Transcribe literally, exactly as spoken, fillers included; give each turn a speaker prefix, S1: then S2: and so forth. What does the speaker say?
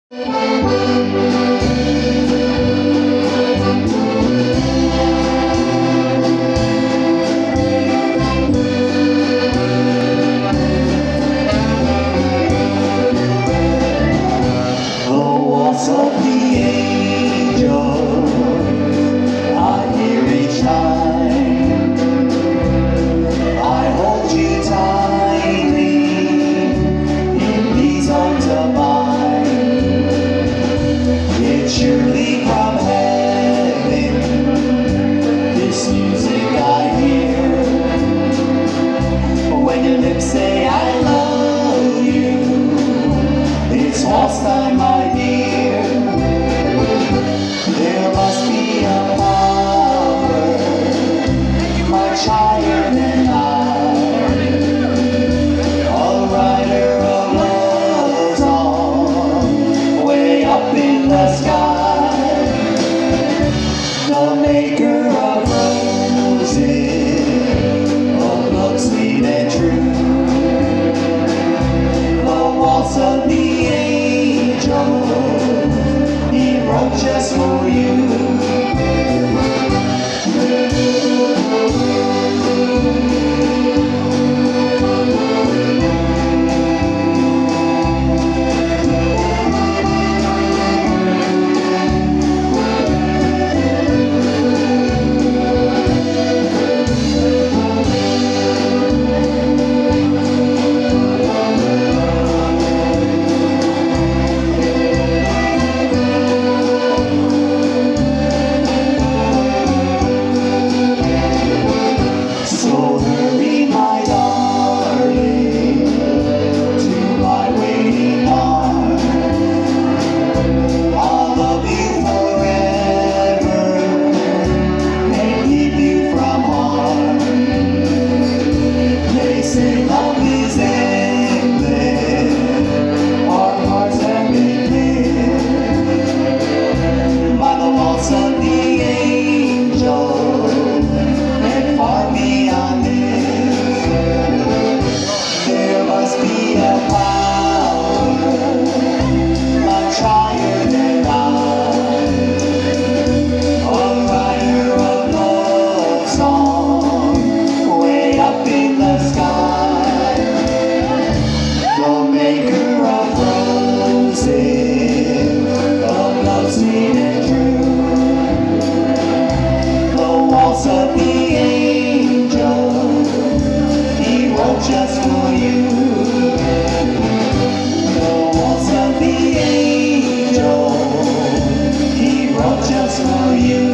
S1: Of the angel I hear each time. I hold you tightly in these arms of mine. It's surely from heaven, this music I hear. When your lips say I love you, it's waltz time, my dear. There must be a power much higher than I, a writer of love song way up in the sky, the maker of roses, of love sweet and true, the waltz of the angel he wrote just for you. Of the angel, he wrote just for you. The waltz of the angel, he wrote just for you.